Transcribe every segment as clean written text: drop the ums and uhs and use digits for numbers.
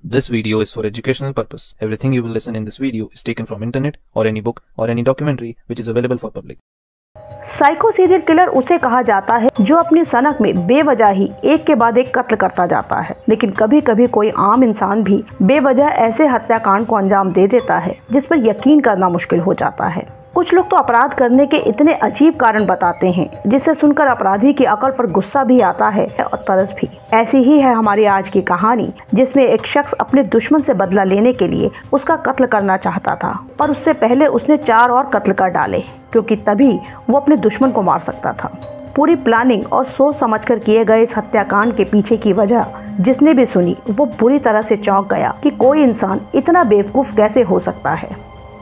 This video is for educational purpose. Everything you will listen in this video is taken from internet or any book or any documentary which is available for public. Psycho serial killer उसे कहा जाता है जो अपनी सनक में बेवजह ही एक के बाद एक कत्ल करता जाता है। लेकिन कभी कभी कोई आम इंसान भी बेवजह ऐसे हत्याकांड को अंजाम दे देता है जिस पर यकीन करना मुश्किल हो जाता है। कुछ लोग तो अपराध करने के इतने अजीब कारण बताते हैं जिसे सुनकर अपराधी की अकल पर गुस्सा भी आता है और तरस भी। ऐसी ही है हमारी आज की कहानी, जिसमें एक शख्स अपने दुश्मन से बदला लेने के लिए उसका कत्ल करना चाहता था, पर उससे पहले उसने 4 और कत्ल कर डाले, क्योंकि तभी वो अपने दुश्मन को मार सकता था। पूरी प्लानिंग और सोच समझकर किए गए इस हत्याकांड के पीछे की वजह जिसने भी सुनी वो बुरी तरह से चौंक गया कि कोई इंसान इतना बेवकूफ कैसे हो सकता है।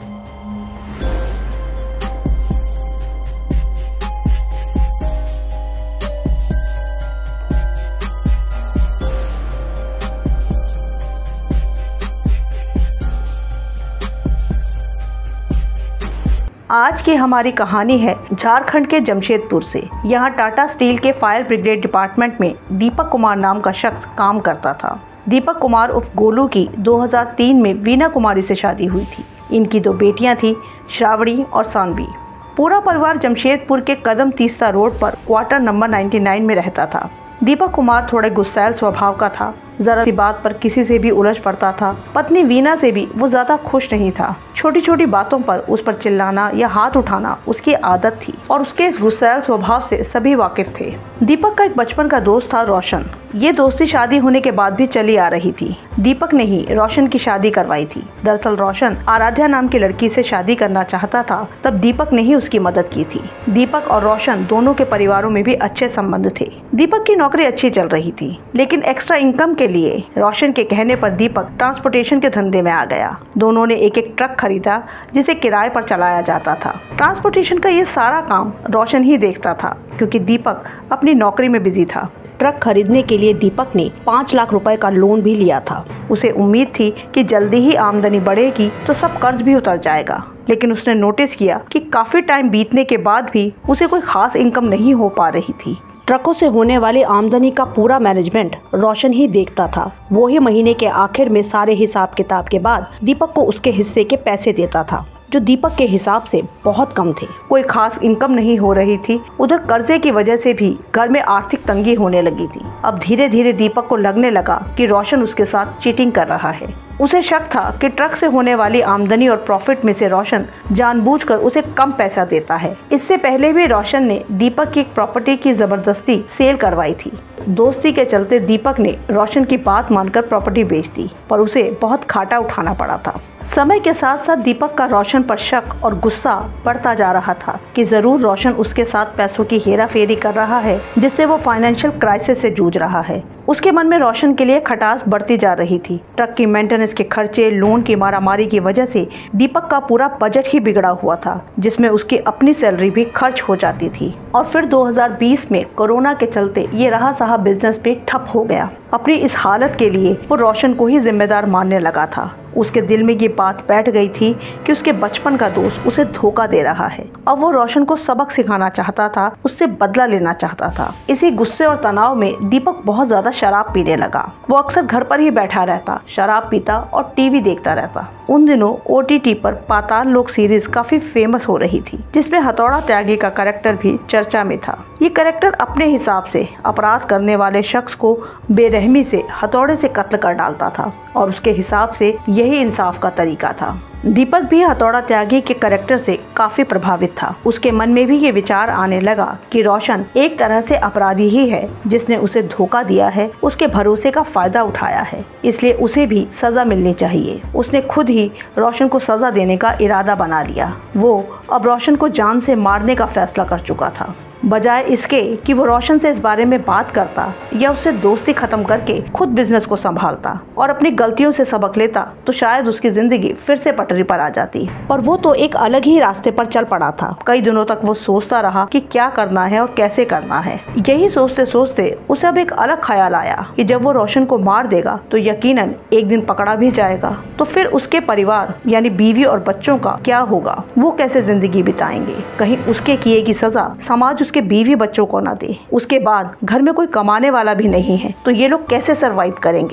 आज की हमारी कहानी है झारखंड के जमशेदपुर से। यहाँ टाटा स्टील के फायर ब्रिगेड डिपार्टमेंट में दीपक कुमार नाम का शख्स काम करता था। दीपक कुमार उर्फ गोलू की 2003 में वीना कुमारी से शादी हुई थी। इनकी 2 बेटियां थी, श्रावणी और सानवी। पूरा परिवार जमशेदपुर के कदम तीस्ता रोड पर क्वार्टर नंबर 99 में रहता था। दीपक कुमार थोड़े गुस्सैल स्वभाव का था, जरा सी बात पर किसी से भी उलझ पड़ता था। पत्नी वीना से भी वो ज्यादा खुश नहीं था। छोटी छोटी बातों पर उस पर चिल्लाना या हाथ उठाना उसकी आदत थी और उसके इस गुस्सैल स्वभाव से सभी वाकिफ थे। दीपक का एक बचपन का दोस्त था रोशन। ये दोस्ती शादी होने के बाद भी चली आ रही थी। दीपक ने ही रोशन की शादी करवाई थी। दरअसल रोशन आराध्या नाम की लड़की से शादी करना चाहता था, तब दीपक ने ही उसकी मदद की थी। दीपक और रोशन दोनों के परिवारों में भी अच्छे संबंध थे। दीपक की नौकरी अच्छी चल रही थी, लेकिन एक्स्ट्रा इनकम के लिए रोशन के कहने पर दीपक ट्रांसपोर्टेशन के धंधे में आ गया। दोनों ने एक ट्रक खरीदा जिसे किराए पर चलाया जाता था। ट्रांसपोर्टेशन का ये सारा काम रोशन ही देखता था, क्योंकि दीपक अपनी नौकरी में बिजी था। ट्रक खरीदने के लिए दीपक ने 5 लाख रुपए का लोन भी लिया था। उसे उम्मीद थी कि जल्दी ही आमदनी बढ़ेगी तो सब कर्ज भी उतर जाएगा। लेकिन उसने नोटिस किया कि काफी टाइम बीतने के बाद भी उसे कोई खास इनकम नहीं हो पा रही थी। ट्रकों से होने वाली आमदनी का पूरा मैनेजमेंट रोशन ही देखता था। वो ही महीने के आखिर में सारे हिसाब किताब के बाद दीपक को उसके हिस्से के पैसे देता था, जो दीपक के हिसाब से बहुत कम थे। कोई खास इनकम नहीं हो रही थी। उधर कर्जे की वजह से भी घर में आर्थिक तंगी होने लगी थी। अब धीरे धीरे दीपक को लगने लगा कि रोशन उसके साथ चीटिंग कर रहा है। उसे शक था कि ट्रक से होने वाली आमदनी और प्रॉफिट में से रोशन जानबूझकर उसे कम पैसा देता है। इससे पहले भी रोशन ने दीपक की एक प्रॉपर्टी की जबरदस्ती सेल करवाई थी। दोस्ती के चलते दीपक ने रोशन की बात मानकर प्रॉपर्टी बेच दी, पर उसे बहुत घाटा उठाना पड़ा था। समय के साथ साथ दीपक का रोशन पर शक और गुस्सा बढ़ता जा रहा था कि जरूर रोशन उसके साथ पैसों की हेराफेरी कर रहा है, जिससे वो फाइनेंशियल क्राइसिस से जूझ रहा है। उसके मन में रोशन के लिए खटास बढ़ती जा रही थी। ट्रक की मेंटेनेंस के खर्चे, लोन की मारामारी की वजह से दीपक का पूरा बजट ही बिगड़ा हुआ था, जिसमें उसकी अपनी सैलरी भी खर्च हो जाती थी। और फिर 2020 में कोरोना के चलते ये रहा सहा बिजनेस भी ठप हो गया। अपनी इस हालत के लिए वो रोशन को ही जिम्मेदार मानने लगा था। उसके दिल में ये बात बैठ गई थी कि उसके बचपन का दोस्त उसे धोखा दे रहा है। अब वो रोशन को सबक सिखाना चाहता था, उससे बदला लेना चाहता था। इसी गुस्से और तनाव में दीपक बहुत ज्यादा शराब पीने लगा। वो अक्सर घर पर ही बैठा रहता, शराब पीता और टीवी देखता रहता। उन दिनों OTT पर पाताल लोक सीरीज काफी फेमस हो रही थी, जिसमें हथौड़ा त्यागी का कैरेक्टर भी चर्चा में था। ये कैरेक्टर अपने हिसाब से अपराध करने वाले शख्स को बेरहमी से हथौड़े से कत्ल कर डालता था, और उसके हिसाब से यही इंसाफ का तरीका था। दीपक भी हथौड़ा त्यागी के कैरेक्टर से काफी प्रभावित था। उसके मन में भी ये विचार आने लगा कि रोशन एक तरह से अपराधी ही है, जिसने उसे धोखा दिया है, उसके भरोसे का फायदा उठाया है, इसलिए उसे भी सजा मिलनी चाहिए। उसने खुद ही रोशन को सजा देने का इरादा बना लिया। वो अब रोशन को जान से मारने का फैसला कर चुका था। बजाय इसके कि वो रोशन से इस बारे में बात करता या उससे दोस्ती खत्म करके खुद बिजनेस को संभालता और अपनी गलतियों से सबक लेता, तो शायद उसकी जिंदगी फिर से पटरी पर आ जाती। पर वो तो एक अलग ही रास्ते पर चल पड़ा था। कई दिनों तक वो सोचता रहा कि क्या करना है और कैसे करना है। यही सोचते सोचते उसे अब एक अलग ख्याल आया कि जब वो रोशन को मार देगा तो यकीनन एक दिन पकड़ा भी जाएगा, तो फिर उसके परिवार यानी बीवी और बच्चों का क्या होगा? वो कैसे जिंदगी बिताएंगे? कहीं उसके किए की सजा समाज उसके बीवी बच्चों को ना दे। उसके बाद घर में कोई कमाने वाला भी नहीं है, तो ये लोग कैसे सरवाइव करेंगे?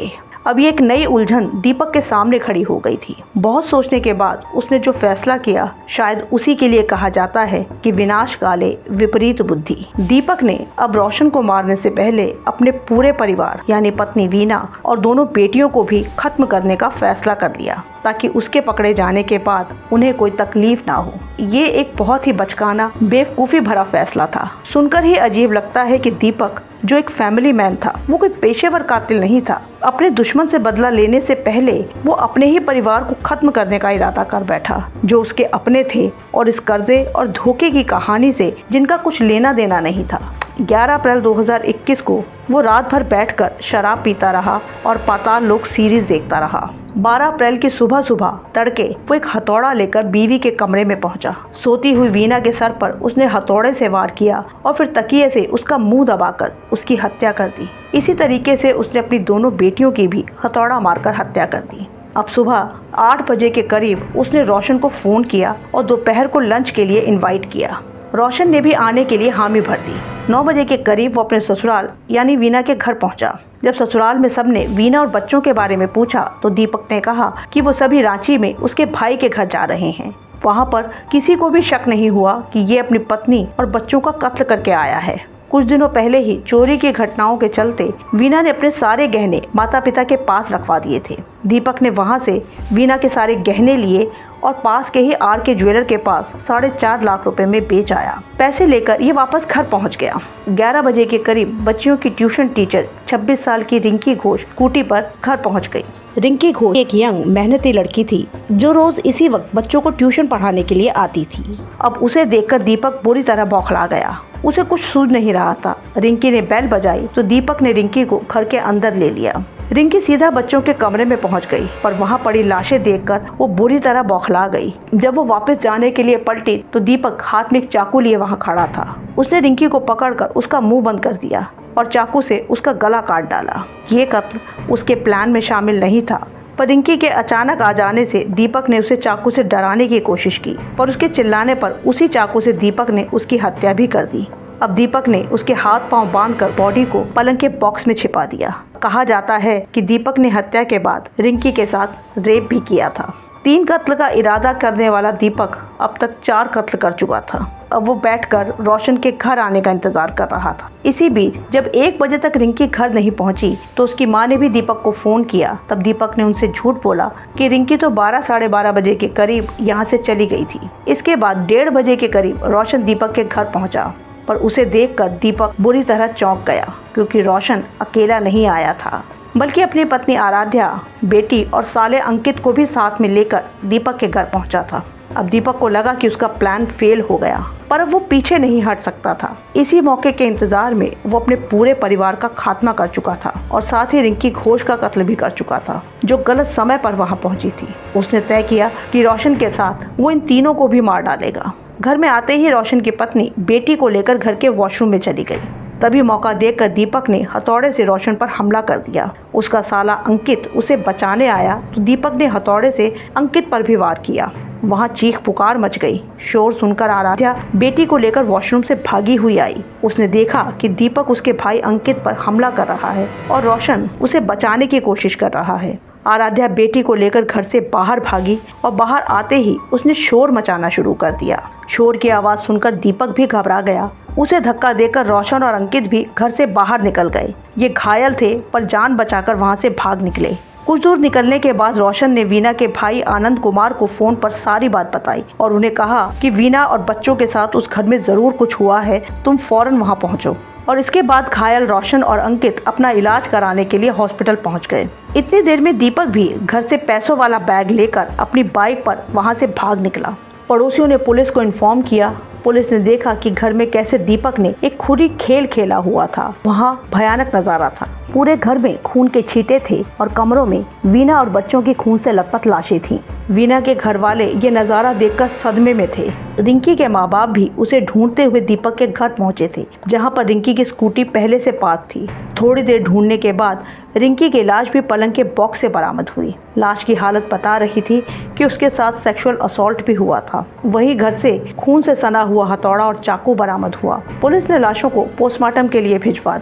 अब ये एक नई उलझन दीपक के सामने खड़ी हो गई थी। बहुत सोचने के बाद उसने जो फैसला किया, शायद उसी के लिए कहा जाता है कि विनाश काले विपरीत बुद्धि। दीपक ने अब रोशन को मारने से पहले अपने पूरे परिवार यानी पत्नी वीना और दोनों बेटियों को भी खत्म करने का फैसला कर लिया, ताकि उसके पकड़े जाने के बाद उन्हें कोई तकलीफ ना हो। ये एक बहुत ही बचकाना, बेवकूफ़ी भरा फैसला था। सुनकर ही अजीब लगता है कि दीपक, जो एक फैमिली मैन था, वो कोई पेशेवर कातिल नहीं था। अपने दुश्मन से बदला लेने से पहले वो अपने ही परिवार को खत्म करने का इरादा कर बैठा, जो उसके अपने थे और इस कर्जे और धोखे की कहानी से जिनका कुछ लेना देना नहीं था। 11 अप्रैल 2021 को वो रात भर बैठकर शराब पीता रहा और पाताल लोक सीरीज देखता रहा। 12 अप्रैल की सुबह सुबह तड़के वो एक हथौड़ा लेकर बीवी के कमरे में पहुंचा। सोती हुई वीना के सर पर उसने हथौड़े से वार किया और फिर तकिए से उसका मुंह दबाकर उसकी हत्या कर दी। इसी तरीके से उसने अपनी दोनों बेटियों की भी हथौड़ा मारकर हत्या कर दी। अब सुबह 8 बजे के करीब उसने रोशन को फोन किया और दोपहर को लंच के लिए इनवाइट किया। रोशन ने भी आने के लिए हामी भर दी। 9 बजे के करीब वो अपने ससुराल यानी वीना के घर पहुंचा। जब ससुराल में सबने वीना और बच्चों के बारे में पूछा तो दीपक ने कहा कि वो सभी रांची में उसके भाई के घर जा रहे हैं। वहां पर किसी को भी शक नहीं हुआ कि ये अपनी पत्नी और बच्चों का कत्ल करके आया है। कुछ दिनों पहले ही चोरी की घटनाओं के चलते वीना ने अपने सारे गहने माता पिता के पास रखवा दिए थे। दीपक ने वहां से वीना के सारे गहने लिए और पास के ही आर के ज्वेलर के पास 4.5 लाख रुपए में बेच आया। पैसे लेकर ये वापस घर पहुंच गया। 11 बजे के करीब बच्चियों की ट्यूशन टीचर 26 साल की रिंकी घोष स्कूटी पर घर पहुंच गई। रिंकी घोष एक यंग मेहनती लड़की थी जो रोज इसी वक्त बच्चों को ट्यूशन पढ़ाने के लिए आती थी। अब उसे देखकर दीपक बुरी तरह बौखला गया। उसे कुछ सूझ नहीं रहा था। रिंकी ने बेल बजाई तो दीपक ने रिंकी को घर के अंदर ले लिया। रिंकी सीधा बच्चों के कमरे में पहुंच गई, पर वहां पड़ी लाशें देखकर वो बुरी तरह बौखला गई। जब वो वापस जाने के लिए पलटी तो दीपक हाथ में एक चाकू लिए वहां खड़ा था। उसने रिंकी को पकड़कर उसका मुंह बंद कर दिया और चाकू से उसका गला काट डाला। ये कत्ल उसके प्लान में शामिल नहीं था, पर रिंकी के अचानक आ जाने से दीपक ने उसे चाकू से डराने की कोशिश की, पर उसके चिल्लाने पर उसी चाकू से दीपक ने उसकी हत्या भी कर दी। अब दीपक ने उसके हाथ पांव बांधकर बॉडी को पलंग के बॉक्स में छिपा दिया। कहा जाता है कि दीपक ने हत्या के बाद रिंकी के साथ रेप भी किया था। 3 कत्ल का इरादा करने वाला दीपक अब तक 4 कत्ल कर चुका था। अब वो बैठकर रोशन के घर आने का इंतजार कर रहा था। इसी बीच जब 1 बजे तक रिंकी घर नहीं पहुंची तो उसकी मां ने भी दीपक को फोन किया। तब दीपक ने उनसे झूठ बोला कि रिंकी तो 12 साढ़े 12 बजे के करीब यहाँ से चली गई थी। इसके बाद 1:30 बजे के करीब रोशन दीपक के घर पहुंचा, पर उसे देखकर दीपक बुरी तरह चौंक गया, क्योंकि रोशन अकेला नहीं आया था, बल्कि अपनी पत्नी आराध्या, बेटी और साले अंकित को भी साथ में लेकर दीपक के घर पहुंचा था। अब दीपक को लगा कि उसका प्लान फेल हो गया, पर अब वो पीछे नहीं हट सकता था। इसी मौके के इंतजार में वो अपने पूरे परिवार का खात्मा कर चुका था और साथ ही रिंकी घोष का कत्ल भी कर चुका था, जो गलत समय पर वहां पहुंची थी। उसने तय किया कि रोशन के साथ वो इन तीनों को भी मार डालेगा। घर में आते ही रोशन की पत्नी बेटी को लेकर घर के वॉशरूम में चली गई। तभी मौका देखकर दीपक ने हथौड़े से रोशन पर हमला कर दिया। उसका साला अंकित उसे बचाने आया तो दीपक ने हथौड़े से अंकित पर भी वार किया। वहां चीख पुकार मच गई। शोर सुनकर आराध्या बेटी को लेकर वॉशरूम से भागी हुई आई। उसने देखा कि दीपक उसके भाई अंकित पर हमला कर रहा है और रोशन उसे बचाने की कोशिश कर रहा है। आराध्या बेटी को लेकर घर से बाहर भागी और बाहर आते ही उसने शोर मचाना शुरू कर दिया। शोर की आवाज सुनकर दीपक भी घबरा गया। उसे धक्का देकर रोशन और अंकित भी घर से बाहर निकल गए। ये घायल थे पर जान बचाकर वहां से भाग निकले। कुछ दूर निकलने के बाद रोशन ने वीना के भाई आनंद कुमार को फोन पर सारी बात बताई और उन्हें कहा कि वीना और बच्चों के साथ उस घर में जरूर कुछ हुआ है, तुम फौरन वहां पहुंचो। और इसके बाद घायल रोशन और अंकित अपना इलाज कराने के लिए हॉस्पिटल पहुंच गए। इतनी देर में दीपक भी घर से पैसों वाला बैग लेकर अपनी बाइक पर वहां से भाग निकला। पड़ोसियों ने पुलिस को इन्फॉर्म किया। पुलिस ने देखा कि घर में कैसे दीपक ने एक खुली खेल खेला हुआ था। वहाँ भयानक नजारा था। पूरे घर में खून के छींटे थे और कमरों में वीना और बच्चों की खून से लथपथ लाशें थीं। वीना के घर वाले ये नज़ारा देखकर सदमे में थे। रिंकी के माँ बाप भी उसे ढूंढते हुए दीपक के घर पहुंचे थे, जहां पर रिंकी की स्कूटी पहले से पार्क थी। थोड़ी देर ढूंढने के बाद रिंकी की लाश भी पलंग के बॉक्स से बरामद हुई। लाश की हालत बता रही थी कि उसके साथ सेक्सुअल असॉल्ट भी हुआ था। वहीं घर से खून से सना हुआ हथौड़ा और चाकू बरामद हुआ। पुलिस ने लाशों को पोस्टमार्टम के लिए भिजवा दिया।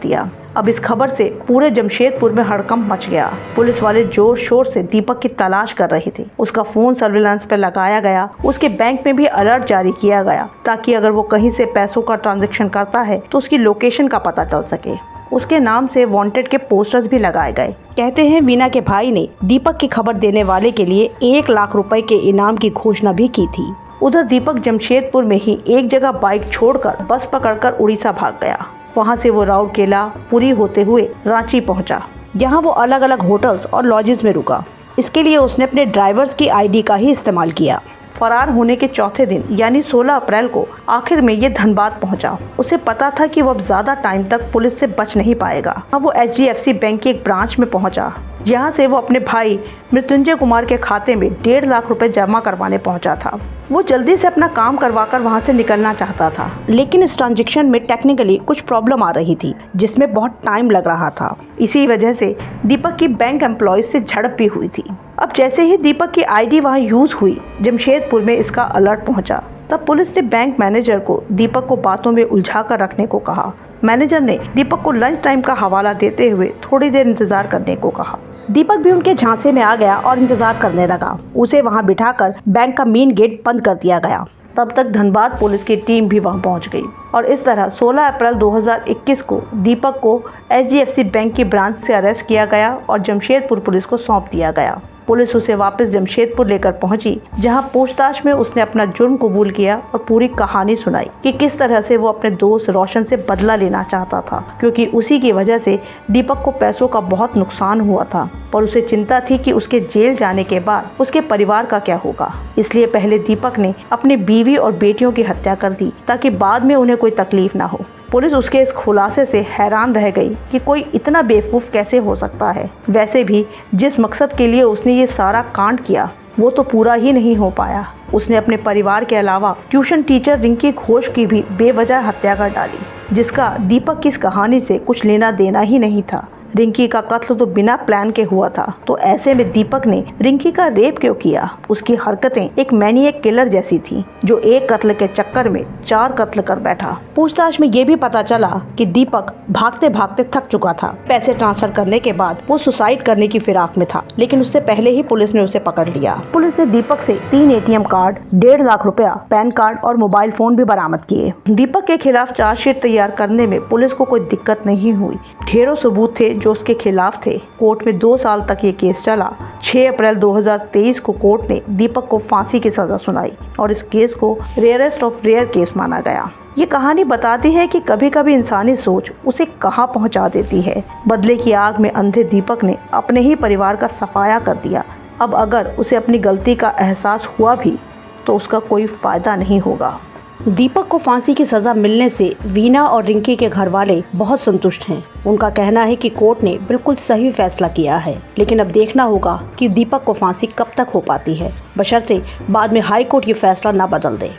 अब इस खबर से पूरे जमशेदपुर में हड़कंप मच गया। पुलिस वाले जोर शोर से दीपक की तलाश कर रहे थे। उसका फोन सर्विलांस पर लगाया गया। उसके बैंक में भी अलर्ट जारी किया गया ताकि अगर वो कहीं से पैसों का ट्रांजैक्शन करता है तो उसकी लोकेशन का पता चल सके। उसके नाम से वांटेड के पोस्टर्स भी लगाए गए। कहते हैं वीना के भाई ने दीपक की खबर देने वाले के लिए 1 लाख रुपए के इनाम की घोषणा भी की थी। उधर दीपक जमशेदपुर में ही एक जगह बाइक छोड़कर बस पकड़कर उड़ीसा भाग गया। वहां से वो राउरकेला पुरी होते हुए रांची पहुंचा। यहाँ वो अलग अलग होटल्स और लॉजेस में रुका। इसके लिए उसने अपने ड्राइवर्स की आईडी का ही इस्तेमाल किया। फरार होने के चौथे दिन यानी 16 अप्रैल को आखिर में ये धनबाद पहुंचा। उसे पता था कि वो अब ज्यादा टाइम तक पुलिस से बच नहीं पाएगा। अब वो HDFC बैंक के एक ब्रांच में पहुंचा। यहाँ से वो अपने भाई मृत्युंजय कुमार के खाते में 1.5 लाख रुपए जमा करवाने पहुंचा था। वो जल्दी से अपना काम करवाकर वहां से निकलना चाहता था, लेकिन इस ट्रांजैक्शन में टेक्निकली कुछ प्रॉब्लम आ रही थी जिसमें बहुत टाइम लग रहा था। इसी वजह से दीपक की बैंक एम्प्लॉय से झड़प भी हुई थी। अब जैसे ही दीपक की आईडी वहां यूज हुई, जमशेदपुर में इसका अलर्ट पहुंचा। तब पुलिस ने बैंक मैनेजर को दीपक को बातों में उलझा कर रखने को कहा। मैनेजर ने दीपक को लंच टाइम का हवाला देते हुए थोड़ी देर इंतजार करने को कहा। दीपक भी उनके झांसे में आ गया और इंतजार करने लगा। उसे वहां बिठाकर बैंक का मेन गेट बंद कर दिया गया। तब तक धनबाद पुलिस की टीम भी वहां पहुंच गई और इस तरह 16 अप्रैल 2021 को दीपक को HDFC बैंक की ब्रांच से अरेस्ट किया गया और जमशेदपुर पुलिस को सौंप दिया गया। पुलिस उसे वापस जमशेदपुर लेकर पहुंची, जहां पूछताछ में उसने अपना जुर्म कबूल किया और पूरी कहानी सुनाई कि किस तरह से वो अपने दोस्त रोशन से बदला लेना चाहता था, क्योंकि उसी की वजह से दीपक को पैसों का बहुत नुकसान हुआ था। पर उसे चिंता थी कि उसके जेल जाने के बाद उसके परिवार का क्या होगा। इसलिए पहले दीपक ने अपनी बीवी और बेटियों की हत्या कर दी ताकि बाद में उन्हें कोई तकलीफ ना हो। पुलिस उसके इस खुलासे से हैरान रह गई कि कोई इतना बेवकूफ़ कैसे हो सकता है। वैसे भी जिस मकसद के लिए उसने ये सारा कांड किया वो तो पूरा ही नहीं हो पाया। उसने अपने परिवार के अलावा ट्यूशन टीचर रिंकी घोष की भी बेवजह हत्या कर डाली, जिसका दीपक की इस कहानी से कुछ लेना देना ही नहीं था। रिंकी का कत्ल तो बिना प्लान के हुआ था, तो ऐसे में दीपक ने रिंकी का रेप क्यों किया? उसकी हरकतें एक मैनिएक किलर जैसी थी जो एक कत्ल के चक्कर में 4 कत्ल कर बैठा। पूछताछ में ये भी पता चला कि दीपक भागते भागते थक चुका था। पैसे ट्रांसफर करने के बाद वो सुसाइड करने की फिराक में था, लेकिन उससे पहले ही पुलिस ने उसे पकड़ लिया। पुलिस ने दीपक से 3 ATM कार्ड, 1.5 लाख रुपया, पैन कार्ड और मोबाइल फोन भी बरामद किए। दीपक के खिलाफ चार्जशीट तैयार करने में पुलिस को कोई दिक्कत नहीं हुई। ढेरों सबूत थे जो उसके खिलाफ थे। कोर्ट में 2 साल तक ये केस चला। 6 अप्रैल 2023 को कोर्ट ने दीपक को फांसी की सजा सुनाई और इस केस को रेयरेस्ट ऑफ रेयर केस माना गया। ये कहानी बताती है कि कभी कभी इंसानी सोच उसे कहां पहुंचा देती है। बदले की आग में अंधे दीपक ने अपने ही परिवार का सफाया कर दिया। अब अगर उसे अपनी गलती का एहसास हुआ भी तो उसका कोई फायदा नहीं होगा। दीपक को फांसी की सजा मिलने से वीना और रिंकी के घर वाले बहुत संतुष्ट हैं। उनका कहना है कि कोर्ट ने बिल्कुल सही फैसला किया है, लेकिन अब देखना होगा कि दीपक को फांसी कब तक हो पाती है, बशर्ते बाद में हाई कोर्ट ये फैसला न बदल दे।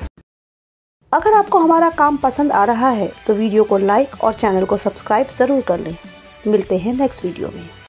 अगर आपको हमारा काम पसंद आ रहा है तो वीडियो को लाइक और चैनल को सब्सक्राइब जरूर कर लें। मिलते हैं नेक्स्ट वीडियो में।